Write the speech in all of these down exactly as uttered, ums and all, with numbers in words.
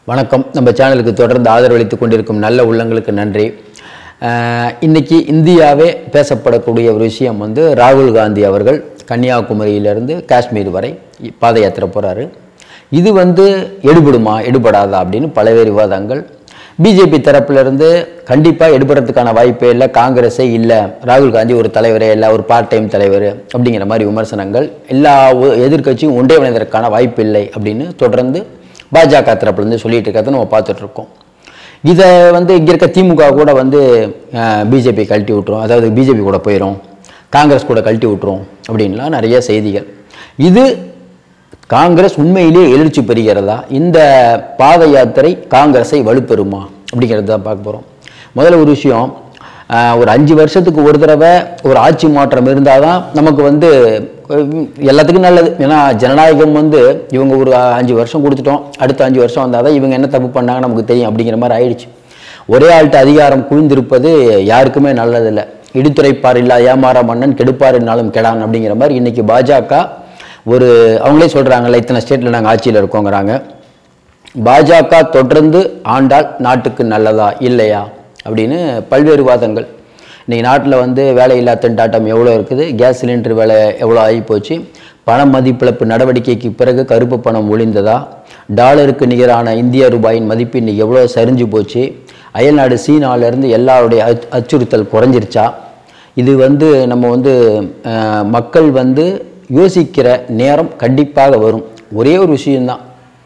வணக்கம். நம்ம சேனலுக்கு தொடர்ந்து ஆதரவளித்துக் கொண்டிருக்கும் நல்ல உள்ளங்களுக்கு நன்றி. இன்னைக்கு இந்தியாவே பேசப்படக்கூடிய ஒரு விஷயம் வந்து ராகுல் காந்தி அவர்கள் கன்னியாகுமரியிலிருந்து காஷ்மீர் வரை பாத யாத்திரை போகிறாரு. இது வந்து எடுபடுமா எடுபடாதா அப்படின்னு பல்வேறு விவாதங்கள். பிஜேபி தரப்பிலிருந்து கண்டிப்பாக எடுபடுறதுக்கான வாய்ப்பே இல்லை, காங்கிரஸே இல்லை, ராகுல் காந்தி ஒரு தலைவரே இல்லை, ஒரு பார்ட் டைம் தலைவர் அப்படிங்கிற மாதிரி விமர்சனங்கள். எல்லா எதிர்கட்சியும் ஒன்றிணைவதற்கான வாய்ப்பு இல்லை அப்படின்னு தொடர்ந்து பாஜக தரப்புலேருந்து சொல்லிட்டு இருக்கிறத நம்ம பார்த்துட்ருக்கோம். இதை வந்து இங்கே இருக்க திமுக கூட வந்து பிஜேபி கழட்டி விட்டுரும், அதாவது பிஜேபி கூட போயிடும், காங்கிரஸ் கூட கழட்டி விட்டுரும் அப்படின்லாம் நிறைய செய்திகள். இது காங்கிரஸ் உண்மையிலேயே எழுச்சி பெறுகிறதா, இந்த பாத யாத்திரை காங்கிரஸை வலுப்பெறுமா அப்படிங்கிறது தான் பார்க்க போகிறோம். முதல்ல ஒரு விஷயம், ஒரு அஞ்சு வருஷத்துக்கு ஒரு தடவை ஒரு ஆட்சி மாற்றம் இருந்தால் தான் நமக்கு வந்து எல்லாத்துக்கும் நல்லது. ஏன்னா ஜனநாயகம் வந்து இவங்க ஒரு அஞ்சு வருஷம் கொடுத்துட்டோம், அடுத்த அஞ்சு வருஷம் வந்தால் தான் இவங்க என்ன தப்பு பண்ணாங்க நமக்கு தெரியும் அப்படிங்கிற மாதிரி ஆயிடுச்சு. ஒரே ஆள்கிட்ட அதிகாரம் குவிந்திருப்பது யாருக்குமே நல்லதில்லை. இடித்துரைப்பார் இல்லா ஏமாற மன்னன் கெடுப்பார் என்னாலும் கெடான் அப்படிங்கிற மாதிரி இன்னைக்கு பாஜக ஒரு அவங்களே சொல்கிறாங்கல்ல, இத்தனை ஸ்டேட்டில் நாங்கள் ஆட்சியில் இருக்கோங்கிறாங்க. பாஜக தொடர்ந்து ஆண்டால் நாட்டுக்கு நல்லதா இல்லையா அப்படின்னு பல்வேறு வாதங்கள். இன்றைக்கி நாட்டில் வந்து வேலையில்லா திண்டாட்டம் எவ்வளோ இருக்குது, கேஸ் சிலிண்டர் விலை எவ்வளோ ஆகி போச்சு, பண மதிப்பிழப்பு நடவடிக்கைக்கு பிறகு கருப்பு பணம் ஒழிந்ததா, டாலருக்கு நிகரான இந்திய ரூபாயின் மதிப்பு இன்றைக்கி எவ்வளோ சரிஞ்சு போச்சு, அயல்நாடு சீனாவிலேருந்து எல்லாருடைய அச் அச்சுறுத்தல் குறைஞ்சிருச்சா. இது வந்து நம்ம வந்து மக்கள் வந்து யோசிக்கிற நேரம் கண்டிப்பாக வரும். ஒரே ஒரு விஷயந்தான்,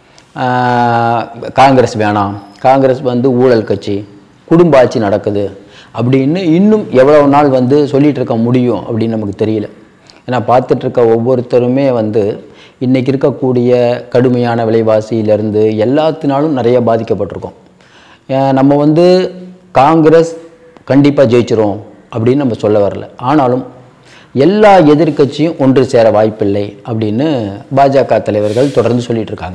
காங்கிரஸ் வேணாம், காங்கிரஸ் வந்து ஊழல் கட்சி, குடும்ப ஆட்சி நடக்குது அப்படின்னு இன்னும் எவ்வளோ நாள் வந்து சொல்லிகிட்டு இருக்க முடியும் அப்படின்னு நமக்கு தெரியல. ஏன்னா பார்த்துட்ருக்க ஒவ்வொருத்தருமே வந்து இன்றைக்கி இருக்கக்கூடிய கடுமையான விலைவாசியிலேருந்து எல்லாத்தினாலும் நிறைய பாதிக்கப்பட்டிருக்கோம். நம்ம வந்து காங்கிரஸ் கண்டிப்பாக ஜெயிச்சிரும் அப்படின்னு நம்ம சொல்ல வரல, ஆனாலும் எல்லா எதிர்கட்சியும் ஒன்று சேர வாய்ப்பில்லை அப்படின்னு பாஜக தலைவர்கள் தொடர்ந்து சொல்லிகிட்டு இருக்காங்க.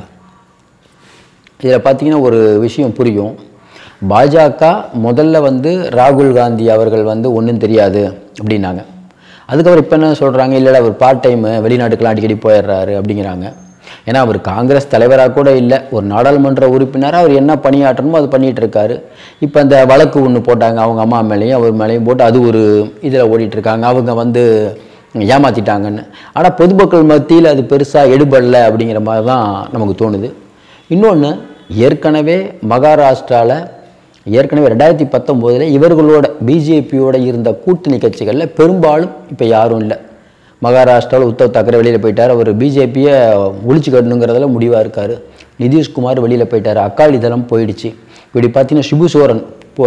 இதில் பார்த்திங்கன்னா ஒரு விஷயம் புரியும். பாஜக முதல்ல வந்து ராகுல் காந்தி அவர்கள் வந்து ஒன்றும் தெரியாது அப்படின்னாங்க. அதுக்கப்புறம் இப்போ என்ன சொல்கிறாங்க, இல்லை அவர் பார்ட் டைமு வெளிநாட்டுக்கெலாம் அடிக்கடி போயிடுறாரு அப்படிங்கிறாங்க. ஏன்னா அவர் காங்கிரஸ் தலைவராக கூட இல்லை, ஒரு நாடாளுமன்ற உறுப்பினராக அவர் என்ன பணியாற்றணுமோ அது பண்ணிகிட்டு இருக்காரு. இப்போ அந்த வழக்கு ஒன்று போட்டாங்க அவங்க அம்மா மேலேயும் அவர் மேலேயும் போட்டு அது ஒரு இதில் ஓடிட்டுருக்காங்க, அவங்க வந்து ஏமாற்றிட்டாங்கன்னு. ஆனால் பொதுமக்கள் மத்தியில் அது பெருசாக எடுபடலை அப்படிங்கிற மாதிரி தான் நமக்கு தோணுது. இன்னொன்று, ஏற்கனவே மகாராஷ்டிராவில் ஏற்கனவே ரெண்டாயிரத்தி பத்தொம்போதில் இவர்களோட பிஜேபியோட இருந்த கூட்டணி கட்சிகளில் பெரும்பாலும் இப்போ யாரும் இல்லை. மகாராஷ்டிராவில் உத்தவ் தாக்கரே வெளியில் போயிட்டார், அவர் பிஜேபியை ஒழிச்சு கட்டணுங்கிறதுல முடிவாக இருக்கார். நிதிஷ்குமார் வெளியில் போயிட்டார், அகாலி தளம் போயிடுச்சு. இப்படி பார்த்தீங்கன்னா சிபு சோரன்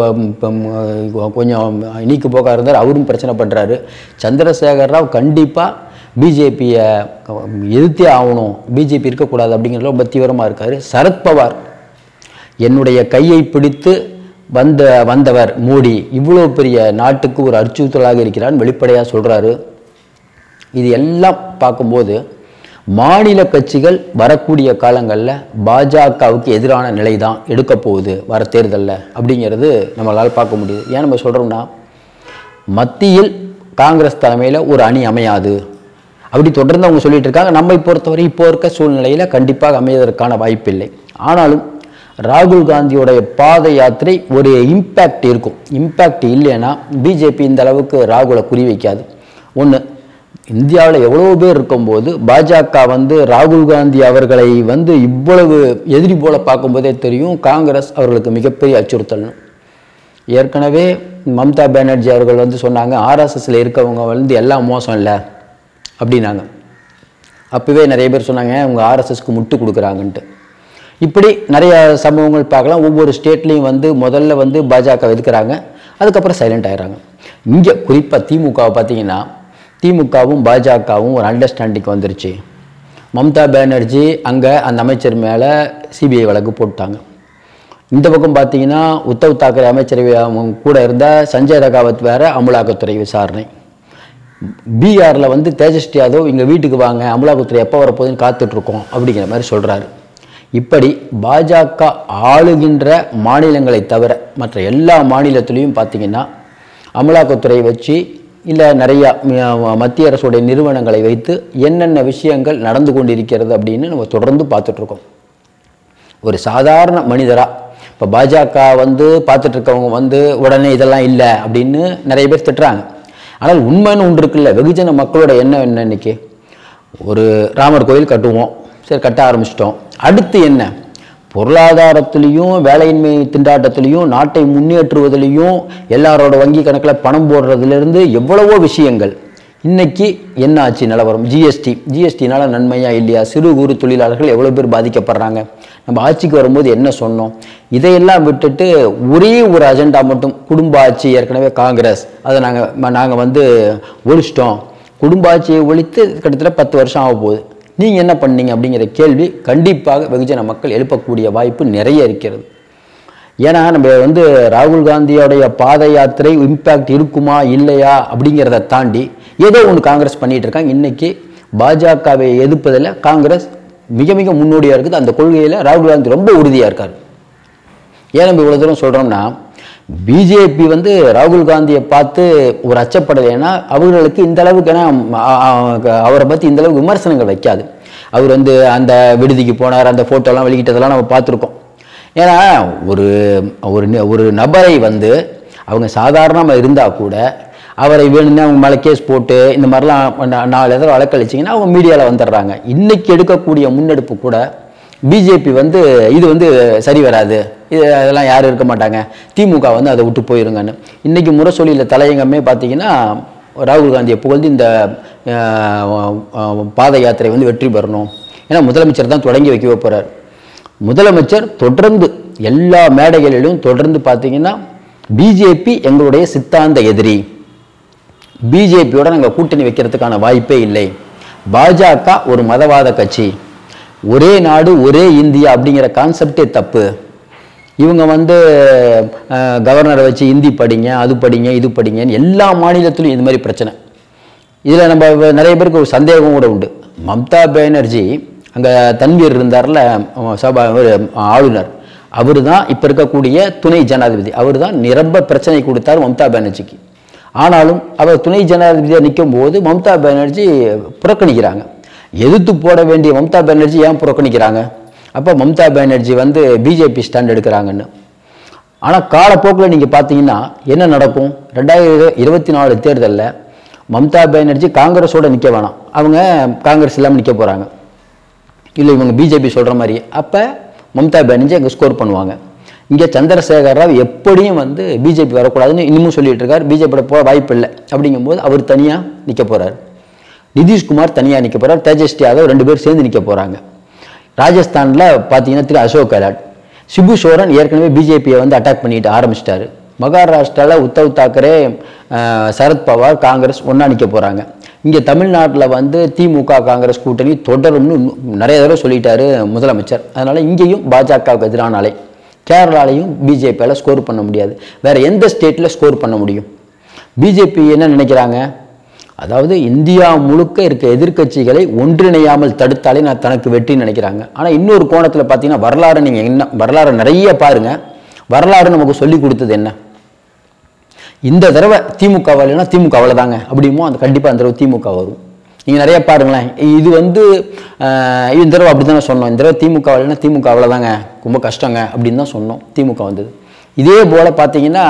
கொஞ்சம் நீக்கு போக்காக இருந்தார், அவரும் பிரச்சனை பண்ணுறாரு. சந்திரசேகர் ராவ் கண்டிப்பாக பிஜேபியை எதிர்த்தே ஆகணும், பிஜேபி இருக்கக்கூடாது அப்படிங்கிறதுல ரொம்ப தீவிரமாக இருக்கார். சரத்பவார் என்னுடைய கையை பிடித்து வந்த வந்தவர் மோடி, இவ்வளோ பெரிய நாட்டுக்கு ஒரு அச்சுறுத்தலாக இருக்கிறான்னு வெளிப்படையாக சொல்கிறாரு. இது எல்லாம் பார்க்கும்போது மாநில கட்சிகள் வரக்கூடிய காலங்களில் பாஜகவுக்கு எதிரான நிலை தான் எடுக்க போகுது வர தேர்தலில் அப்படிங்கிறது நம்மளால் பார்க்க முடியுது. ஏன் நம்ம சொல்கிறோம்னா, மத்தியில் காங்கிரஸ் தலைமையில் ஒரு அணி அமையாது அப்படி தொடர்ந்து அவங்க சொல்லிட்டு இருக்காங்க. நம்மை பொறுத்தவரை இப்போ இருக்க சூழ்நிலையில் கண்டிப்பாக அமைவதற்கான வாய்ப்பில்லை. ஆனாலும் ராகுல் காந்தியோடைய பாத யாத்திரை ஒரு இம்பேக்ட் இருக்கும். இம்பேக்ட் இல்லைன்னா பிஜேபி இந்த அளவுக்கு ராகுலை குறி வைக்காது. ஒன்று, இந்தியாவில் எவ்வளோ பேர் இருக்கும்போது பாஜக வந்து ராகுல் காந்தி அவர்களை வந்து இவ்வளவு எதிரி போல பார்க்கும்போதே தெரியும் காங்கிரஸ் அவர்களுக்கு மிகப்பெரிய அச்சுறுத்தல்னு. ஏற்கனவே மம்தா பானர்ஜி அவர்கள் வந்து சொன்னாங்க, ஆர்எஸ்எஸ்ல இருக்கவங்க வந்து எல்லாம் மோசம் இல்லை அப்படின்னாங்க. அப்போவே நிறைய பேர் சொன்னாங்க அவங்க ஆர்எஸ்எஸ்க்கு முட்டு கொடுக்குறாங்கன்ட்டு. இப்படி நிறைய சம்பவங்கள் பார்க்கலாம். ஒவ்வொரு ஸ்டேட்லேயும் வந்து முதல்ல வந்து பாஜக எதுக்குறாங்க, அதுக்கப்புறம் சைலண்ட் ஆகிறாங்க. இங்கே குறிப்பாக திமுகவை பார்த்தீங்கன்னா, திமுகவும் பாஜகவும் ஒரு அண்டர்ஸ்டாண்டிங் வந்துருச்சு. மம்தா பானர்ஜி அங்கே அந்த அமைச்சர் மேலே சிபிஐ வழக்கு போட்டாங்க. இந்த பக்கம் பார்த்தீங்கன்னா உத்தவ் தாக்கரே அமைச்சரவை கூட இருந்த சஞ்சய் ரகாவத் வேறு அமலாக்கத்துறை விசாரணை. பீகாரில் வந்து தேஜஸ்வி யாதவ் எங்கள் வீட்டுக்கு வாங்க, அமலாக்கத்துறை எப்போ வரப்போகுதுன்னு காத்துட்ருக்கோம் அப்படிங்கிற மாதிரி சொல்கிறாரு. இப்படி பாஜக ஆளுகின்ற மாநிலங்களை தவிர மற்ற எல்லா மாநிலத்திலையும் பார்த்திங்கன்னா அமலாக்கத்துறை வச்சு இல்லை நிறையா மத்திய அரசுடைய நிறுவனங்களை வைத்து என்னென்ன விஷயங்கள் நடந்து கொண்டிருக்கிறது அப்படின்னு நம்ம தொடர்ந்து பார்த்துட்ருக்கோம். ஒரு சாதாரண மனிதராக இப்போ பாஜக வந்து பார்த்துட்டு இருக்கவங்க வந்து உடனே இதெல்லாம் இல்லை அப்படின்னு நிறைய பேர் திட்டுறாங்க. ஆனால் உண்மைன்னு ஒன்று இருக்குல்ல, வெகுஜன மக்களோட எண்ணம் என்ன? இன்னைக்கு ஒரு ராமர் கோயில் கட்டுவோம், சரி கட்ட ஆரம்பிச்சிட்டோம். அடுத்து என்ன? பொருளாதாரத்திலையும் வேலையின்மை திண்டாட்டத்திலையும் நாட்டை முன்னேற்றுவதிலையும் எல்லாரோட வங்கி கணக்கில் பணம் போடுறதுலேருந்து எவ்வளவோ விஷயங்கள். இன்னைக்கு என்ன ஆச்சு நிலவரம்? ஜிஎஸ்டி ஜிஎஸ்டினால நன்மையா இல்லையா? சிறு குறு தொழிலாளர்கள் எவ்வளோ பேர் பாதிக்கப்படுறாங்க? நம்ம ஆட்சிக்கு வரும்போது என்ன சொன்னோம்? இதையெல்லாம் விட்டுட்டு ஒரே ஒரு அஜெண்டா மட்டும், குடும்ப ஆட்சி. ஏற்கனவே காங்கிரஸ் அதை நாங்கள் நாங்கள் வந்து ஒழிச்சிட்டோம், குடும்ப ஆட்சியை ஒழித்து கிட்டத்தட்ட பத்து வருஷம் ஆக போகுது, நீங்கள் என்ன பண்ணீங்க அப்படிங்கிற கேள்வி கண்டிப்பாக வெகுஜன மக்கள் எழுப்பக்கூடிய வாய்ப்பு நிறைய இருக்கிறது. ஏன்னா நம்ம வந்து ராகுல் காந்தியோடைய பாத யாத்திரை இம்பேக்ட் இருக்குமா இல்லையா அப்படிங்கிறத தாண்டி ஏதோ ஒன்று காங்கிரஸ் பண்ணிட்டு இருக்காங்க. இன்னைக்கு பாஜகவை எதிர்ப்பதில் காங்கிரஸ் மிக மிக முன்னோடியாக இருக்குது. அந்த கொள்கையில் ராகுல் காந்தி ரொம்ப உறுதியாக இருக்கார். ஏன் நம்ம இவ்வளோ தூரம் சொல்கிறோம்னா, பிஜேபி வந்து ராகுல் காந்தியை பார்த்து ஒரு அச்சப்படலைன்னா அவர்களுக்கு இந்த அளவுக்கு, ஏன்னா அவரை பற்றி இந்த அளவுக்கு விமர்சனங்கள் வைக்காது. அவர் வந்து அந்த விடுதிக்கு போனார், அந்த ஃபோட்டோலாம் வெளியிட்டதெல்லாம் நம்ம பார்த்துருக்கோம். ஏன்னா ஒரு ஒரு நபரை வந்து அவங்க சாதாரணமாக இருந்தால் கூட அவரை வேணும்னா அவங்க மேலே கேஸ் போட்டு இந்த மாதிரிலாம் நாலு எதாவது வழக்களிச்சிங்கன்னா அவங்க மீடியாவில் வந்துடுறாங்க. இன்றைக்கி எடுக்கக்கூடிய முன்னெடுப்பு கூட பிஜேபி வந்து இது வந்து சரி வராது, இது அதெல்லாம் யாரும் இருக்க மாட்டாங்க, திமுக வந்து அதை விட்டு போயிருங்கன்னு. இன்றைக்கி முரசொலியில் தலையங்கமே பார்த்தீங்கன்னா ராகுல் காந்தியை புகழ்ந்து இந்த பாத யாத்திரை வந்து வெற்றி பெறணும். ஏன்னா முதலமைச்சர் தான் தொடங்கி வைக்க போகிறார். முதலமைச்சர் தொடர்ந்து எல்லா மேடைகளிலும் தொடர்ந்து பார்த்தீங்கன்னா பிஜேபி எங்களுடைய சித்தாந்த எதிரி, பிஜேபியோட நாங்கள் கூட்டணி வைக்கிறதுக்கான வாய்ப்பே இல்லை, பாஜக ஒரு மதவாத கட்சி, ஒரே நாடு ஒரே இந்தியா அப்படிங்கிற கான்செப்டே தப்பு, இவங்க வந்து கவர்னரை வச்சு ஹிந்தி படிங்க, அது படிங்க, இது படிங்கன்னு எல்லா மாநிலத்திலும் இது மாதிரி பிரச்சனை. இதில் நம்ம நிறைய பேருக்கு ஒரு சந்தேகம் கூட உண்டு. மம்தா பானர்ஜி அங்கே தன்வீர் இருந்தார்ல சபா ஆளுநர், அவர் தான் இப்போ இருக்கக்கூடிய துணை ஜனாதிபதி, அவர் தான் நிரம்ப பிரச்சனை கொடுத்தார் மம்தா பானர்ஜிக்கு. ஆனாலும் அவர் துணை ஜனாதிபதியாக நிற்கும் போது மம்தா பானர்ஜி புறக்கணிக்கிறாங்க. எதிர்த்து போட வேண்டிய மம்தா பானர்ஜி ஏன் புறக்கணிக்கிறாங்க? அப்போ மம்தா பானர்ஜி வந்து பிஜேபி ஸ்டாண்ட் எடுக்கிறாங்கன்னு. ஆனால் காலப்போக்கில் நீங்கள் பார்த்தீங்கன்னா என்ன நடக்கும்? ரெண்டாயிரத்தி இருபத்தி நாலு தேர்தலில் மம்தா பானர்ஜி காங்கிரஸோடு நிற்க வேணாம், அவங்க காங்கிரஸ் இல்லாமல் நிற்க போகிறாங்க, இல்லை இவங்க பிஜேபி சொல்கிற மாதிரி. அப்போ மம்தா பானர்ஜி அங்கே ஸ்கோர் பண்ணுவாங்க. இங்கே சந்திரசேகர் ராவ் எப்படியும் வந்து பிஜேபி வரக்கூடாதுன்னு இன்னமும் சொல்லிட்டு இருக்கார். பிஜேபியோட போக வாய்ப்பு இல்லை. அப்படிங்கும்போது அவர் தனியாக நிற்க போகிறார், நிதிஷ்குமார் தனியாக நிற்க போகிறார், தேஜஸ்வி யாதவ் ரெண்டு பேர் சேர்ந்து நிற்க போகிறாங்க. ராஜஸ்தானில் பார்த்தீங்கன்னா திரு அசோக் கெலாட், சிபு சோரன் ஏற்கனவே பிஜேபியை வந்து அட்டாக் பண்ணிட்டு ஆரம்பிச்சிட்டாரு. மகாராஷ்டிராவில் உத்தவ் தாக்கரே, சரத்பவார், காங்கிரஸ் ஒன்றா நிற்க போகிறாங்க. இங்கே தமிழ்நாட்டில் வந்து திமுக காங்கிரஸ் கூட்டணி தொடரும்னு நிறைய தடவை சொல்லிட்டாரு முதலமைச்சர். அதனால் இங்கேயும் பாஜகவுக்கு எதிரான அலை. கேரளாலையும் பிஜேபியால் ஸ்கோர் பண்ண முடியாது. வேறு எந்த ஸ்டேட்டில் ஸ்கோர் பண்ண முடியும்? பிஜேபி என்ன நினைக்கிறாங்க? அதாவது இந்தியா முழுக்க இருக்க எதிர்க்கட்சிகளை ஒன்றிணையாமல் தடுத்தாலே நான் தனக்கு வெற்றின்னு நினைக்கிறாங்க. ஆனால் இன்னொரு கோணத்தில் பார்த்தீங்கன்னா வரலாறு, நீங்கள் என்ன வரலாறு நிறைய பாருங்கள், வரலாறு நமக்கு சொல்லி கொடுத்தது என்ன? இந்த தடவை திமுக வரலைன்னா திமுக அவ்வளோதாங்க அப்படிமோ, அந்த கண்டிப்பாக அந்த தடவை திமுக வரும். நீங்கள் நிறைய பாருங்களேன், இது வந்து இந்த தடவை அப்படி தானே சொன்னோம், இந்த தடவை திமுக வரலைன்னா திமுக அவ்வளோதாங்க, ரொம்ப கஷ்டங்க அப்படின்னு தான் சொன்னோம், திமுக வந்தது. இதே போல் பார்த்தீங்கன்னா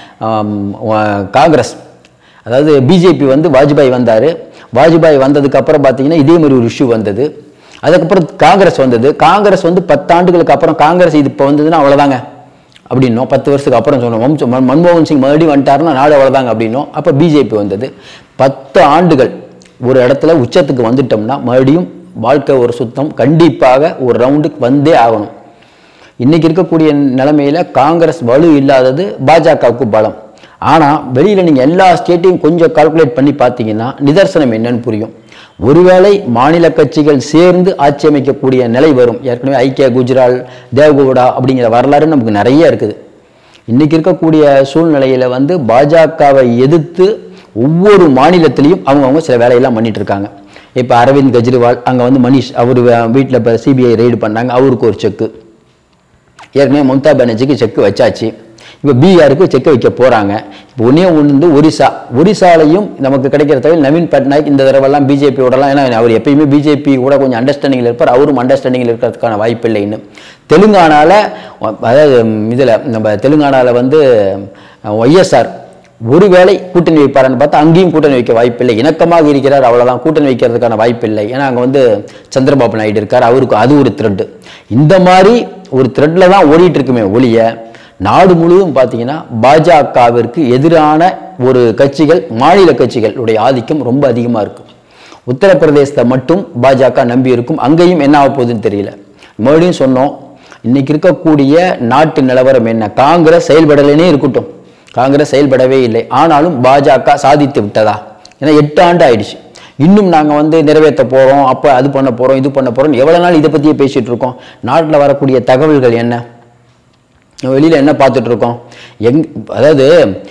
காங்கிரஸ், அதாவது பிஜேபி வந்து வாஜ்பாய் வந்தார், வாஜ்பாய் வந்ததுக்கப்புறம் பார்த்தீங்கன்னா இதே மாதிரி ஒரு இஷ்யூ வந்தது. அதுக்கப்புறம் காங்கிரஸ் வந்தது, காங்கிரஸ் வந்து பத்தாண்டுகளுக்கு அப்புறம் காங்கிரஸ் இது இப்போ வந்ததுன்னா அவ்வளோதாங்க அப்படின்னோம். பத்து வருஷத்துக்கு அப்புறம் சொன்னோம் மன்மோகன் சிங் மறுபடியும் வந்துட்டாருன்னா நாடு அவ்வளோதாங்க அப்படின்னோம். அப்போ பிஜேபி வந்தது. பத்து ஆண்டுகள் ஒரு இடத்துல உச்சத்துக்கு வந்துட்டோம்னா மறுபடியும் வாழ்க்கை ஒரு சுத்தம், கண்டிப்பாக ஒரு ரவுண்டுக்கு வந்தே ஆகணும். இன்றைக்கி இருக்கக்கூடிய நிலைமையில் காங்கிரஸ் வலு இல்லாதது பாஜகவுக்கு பலம். ஆனால் வெளியில் நீங்கள் எல்லா ஸ்டேட்டையும் கொஞ்சம் கால்குலேட் பண்ணி பார்த்தீங்கன்னா நிதர்சனம் என்னன்னு புரியும். ஒருவேளை மாநில கட்சிகள் சேர்ந்து ஆட்சி அமைக்கக்கூடிய நிலை வரும். ஏற்கனவே ஐக்கிய குஜரால், தேவகவுடா அப்படிங்கிற வரலாறு நமக்கு நிறைய இருக்குது. இன்றைக்கி இருக்கக்கூடிய சூழ்நிலையில் வந்து பாஜகவை எதிர்த்து ஒவ்வொரு மாநிலத்திலையும் அவங்கவுங்க சில வேலையெல்லாம் பண்ணிட்டு இருக்காங்க. இப்போ அரவிந்த் கெஜ்ரிவால் அங்கே வந்து மனிஷ் அவர் வீட்டில் இப்போ சிபிஐ ரெய்டு பண்ணாங்க, அவருக்கு ஒரு செக்கு. ஏற்கனவே மம்தா பானர்ஜிக்கு செக்கு வச்சாச்சு. இப்போ பீகாருக்கு செக்க வைக்க போகிறாங்க. இப்போ ஒன்றே ஒன்று வந்து ஒரிசா ஒரிசாலையும் நமக்கு கிடைக்கிற தகவல் நவீன் பட்நாயக் இந்த தடவைலாம் பிஜேபியோடலாம், ஏன்னா அவர் எப்பயுமே பிஜேபி கூட கொஞ்சம் அண்டர்ஸ்டாண்டிங்கில் இருப்பார், அவரும் அண்டர்ஸ்டாண்டிங்கில் இருக்கிறதுக்கான வாய்ப்பு இல்லைன்னு. தெலுங்கானாவில் அதாவது இதில் நம்ம தெலுங்கானாவில் வந்து ஒய்எஸ்ஆர் ஒருவேளை கூட்டணி வைப்பாரான்னு பார்த்தா அங்கேயும் கூட்டணி வைக்க வாய்ப்பில்லை. இணக்கமாக இருக்கிறார், அவ்வளோதான், கூட்டணி வைக்கிறதுக்கான வாய்ப்பில்லை. ஏன்னா அங்கே வந்து சந்திரபாபு நாயுடு இருக்கார், அவருக்கு அது ஒரு த்ரெட்டு. இந்த மாதிரி ஒரு த்ரெட்டில் தான் ஓடிட்டு இருக்குமே ஒழிய நாடு முழுவதும் பார்த்தீங்கன்னா பாஜகவிற்கு எதிரான ஒரு கட்சிகள், மாநில கட்சிகளுடைய ஆதிக்கம் ரொம்ப அதிகமாக இருக்கும். உத்தரப்பிரதேசத்தை மட்டும் பாஜக நம்பி இருக்கும், அங்கேயும் என்ன ஆக போகுதுன்னு தெரியல. மறுபடியும் சொன்னோம், இன்னைக்கு இருக்கக்கூடிய நாட்டு நிலவரம் என்ன, காங்கிரஸ் செயல்படலேனே இருக்கட்டும், காங்கிரஸ் செயல்படவே இல்லை, ஆனாலும் பாஜக சாதித்து விட்டதா? ஏன்னா எட்டு ஆண்டு ஆயிடுச்சு, இன்னும் நாங்கள் வந்து நிறைவேற்ற போகிறோம், அப்போ அது பண்ண போகிறோம், இது பண்ண போகிறோம், எவ்வளோ நாள் இதை பற்றியே பேசிகிட்டு இருக்கோம். நாட்டில் வரக்கூடிய தகவல்கள் என்ன, வெளியில் என்ன பார்த்துட்டு இருக்கோம்? எங் அதாவது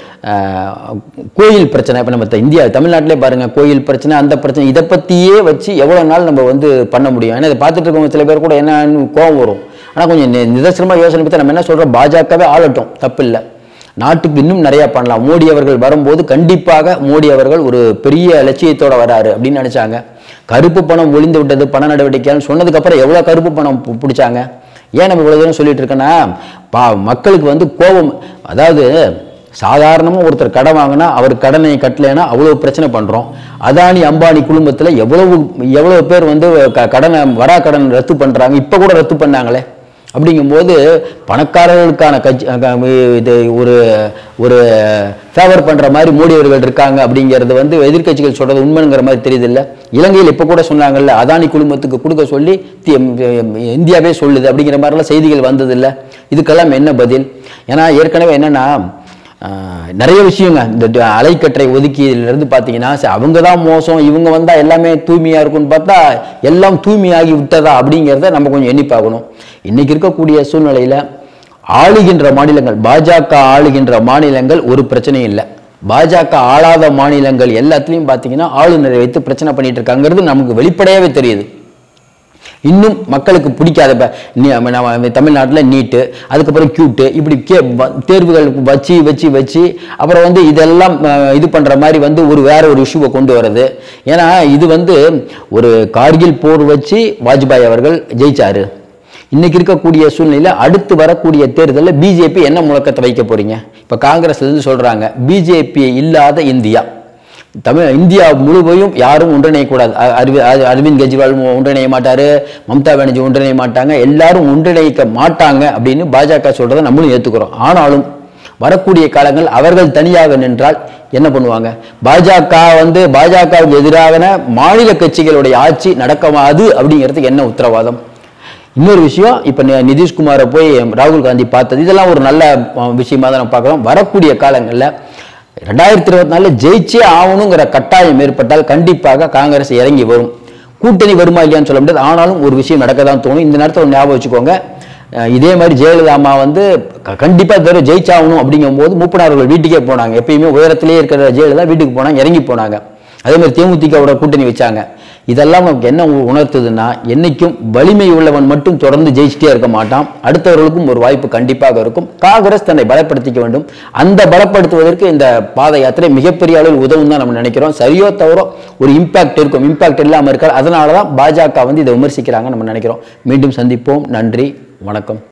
கோயில் பிரச்சனை, இப்போ நம்ம இந்தியா தமிழ்நாட்டிலே பாருங்கள், கோயில் பிரச்சனை, அந்த பிரச்சனை, இதை பற்றியே வச்சு எவ்வளோ நாள் நம்ம வந்து பண்ண முடியும்? ஏன்னா இதை பார்த்துட்டு இருக்கவங்க சில பேர் கூட என்னன்னு கோபம் வரும். ஆனால் கொஞ்சம் நிதர்சனமாக யோசனை பற்றி நம்ம என்ன சொல்கிறோம், பாஜகவே ஆளட்டும், தப்பு இல்லை, நாட்டுக்கு இன்னும் நிறையா பண்ணலாம். மோடி அவர்கள் வரும்போது கண்டிப்பாக மோடி அவர்கள் ஒரு பெரிய லட்சியத்தோடு வராரு அப்படின்னு நினச்சாங்க. கருப்பு பணம் ஒளிந்து விட்டது பண நடவடிக்கைன்னு சொன்னதுக்கப்புறம் எவ்வளோ கருப்பு பணம் பிடிச்சாங்க? ஏன் நம்ம இவ்வளோ தூரம் சொல்லிட்டு இருக்கேன்னா, பா மக்களுக்கு வந்து கோபம், அதாவது சாதாரணமாக ஒருத்தர் கடன் வாங்கினா அவர் கடனை கட்டலைன்னா அவ்வளோ பிரச்சனை பண்ணுறோம். அதானி அம்பானி குடும்பத்தில் எவ்வளவு எவ்வளோ பேர் வந்து க கடனை வரா கடன் ரத்து பண்ணுறாங்க, இப்போ கூட ரத்து பண்ணாங்களே. அப்படிங்கும்போது பணக்காரர்களுக்கான கட்சி இது ஒரு ஒரு ஃபேவர் பண்ணுற மாதிரி மோடி அவர்கள் இருக்காங்க அப்படிங்கிறது வந்து எதிர்கட்சிகள் சொல்கிறது உண்மைங்கிற மாதிரி தெரியுது இல்லை. இலங்கையில் இப்போ கூட சொன்னாங்கல்ல, அதானி குழுமத்துக்கு கொடுக்க சொல்லி இந்தியாவே சொல்லுது அப்படிங்கிற மாதிரிலாம் செய்திகள் வந்ததில்லை. இதுக்கெல்லாம் என்ன பதில்? ஏன்னா ஏற்கனவே என்னென்னா நிறைய விஷயங்க, இந்த அலைக்கற்றை ஒதுக்கியிலிருந்து பார்த்தீங்கன்னா அவங்க தான் மோசம், இவங்க வந்தால் எல்லாமே தூய்மையாக இருக்கும்னு பார்த்தா எல்லாம் தூய்மையாகி விட்டதா அப்படிங்கிறத நம்ம கொஞ்சம் எண்ணி பார்க்கணும். இன்றைக்கி இருக்கக்கூடிய சூழ்நிலையில் ஆளுகின்ற மாநிலங்கள், பாஜக ஆளுகின்ற மாநிலங்கள் ஒரு பிரச்சனையும் இல்லை, பாஜக ஆளாத மாநிலங்கள் எல்லாத்துலேயும் பார்த்தீங்கன்னா ஆளுநரை வைத்து பிரச்சனை பண்ணிட்டு இருக்காங்கிறது நமக்கு வெளிப்படையாகவே தெரியுது. இன்னும் மக்களுக்கு பிடிக்காத நம்ம தமிழ்நாட்டில் நீட்டு, அதுக்கப்புறம் கியூட்டு, இப்படி கே தேர்வுகள் வச்சு வச்சு வச்சு அப்புறம் வந்து இதெல்லாம் இது பண்ணுற மாதிரி வந்து ஒரு வேற ஒரு இஷ்யூவை கொண்டு வர்றது. ஏன்னா இது வந்து ஒரு கார்கில் போர் வச்சு வாஜ்பாய் அவர்கள் ஜெயிச்சாரு. இன்னைக்கு இருக்கக்கூடிய சூழ்நிலையில் அடுத்து வரக்கூடிய தேர்தலில் பிஜேபி என்ன முழக்கத்தை வைக்க போறீங்க? இப்போ காங்கிரஸ்லேருந்து சொல்கிறாங்க பிஜேபி இல்லாத இந்தியா, தமிழ் இந்தியா முழுவதும் யாரும் ஒன்றிணையக்கூடாது. அரவி அரவிந்த் கெஜ்ரிவால் ஒன்றிணைய மாட்டார், மம்தா பானர்ஜி ஒன்றிணைய மாட்டாங்க, எல்லாரும் ஒன்றிணைக்க மாட்டாங்க அப்படின்னு பாஜக சொல்கிறத நம்மளும் ஏற்றுக்கிறோம். ஆனாலும் வரக்கூடிய காலங்கள் அவர்கள் தனியாக நின்றால் என்ன பண்ணுவாங்க? பாஜக வந்து பாஜகவுக்கு எதிரான மாநில கட்சிகளுடைய ஆட்சி நடக்காது அப்படிங்கிறதுக்கு என்ன உத்தரவாதம்? இன்னொரு விஷயம், இப்போ நிதிஷ்குமாரை போய் ராகுல் காந்தி பார்த்தது இதெல்லாம் ஒரு நல்ல விஷயமா தான் நம்ம பார்க்குறோம். வரக்கூடிய காலங்களில் ரெண்டாயிரத்தி இருபத்தி நாலுல ஜெயிச்சே ஆகணுங்கிற கட்டாயம் ஏற்பட்டால் கண்டிப்பாக காங்கிரஸ் இறங்கி வரும். கூட்டணி வருமா இல்லையான்னு சொல்ல முடியாது, ஆனாலும் ஒரு விஷயம் நடக்க தான் தோணும். இந்த நேரத்தில் ஒரு ஞாபகம் வச்சுக்கோங்க, இதே மாதிரி ஜெயலலிதா அம்மா வந்து கண்டிப்பாக தவிர ஜெயிச்சாகணும் அப்படிங்கும்போது மூப்பனார்கள் வீட்டுக்கே போனாங்க. எப்பயுமே உயரத்திலேயே இருக்கிற ஜெயலலிதா வீட்டுக்கு போனாங்க, இறங்கி போனாங்க. அதே மாதிரி தேமுதிகவோட கூட்டணி வச்சாங்க. இதெல்லாம் நமக்கு என்ன உணர்த்துதுன்னா, என்னைக்கும் வலிமை உள்ளவன் மட்டும் தொடர்ந்து ஜெயிச்சிட்டே இருக்க மாட்டான், அடுத்தவர்களுக்கும் ஒரு வாய்ப்பு கண்டிப்பாக இருக்கும். காங்கிரஸ் தன்னை பலப்படுத்திக்க வேண்டும். அந்த பலப்படுத்துவதற்கு இந்த பாத யாத்திரை மிகப்பெரிய அளவில் உதவும் தான் நம்ம நினைக்கிறோம். சரியோ தவறோ ஒரு இம்பாக்ட் இருக்கும், இம்பாக்ட் இல்லாமல் இருக்காது. அதனால தான் பாஜக வந்து இதை விமர்சிக்கிறாங்க நம்ம நினைக்கிறோம். மீண்டும் சந்திப்போம். நன்றி, வணக்கம்.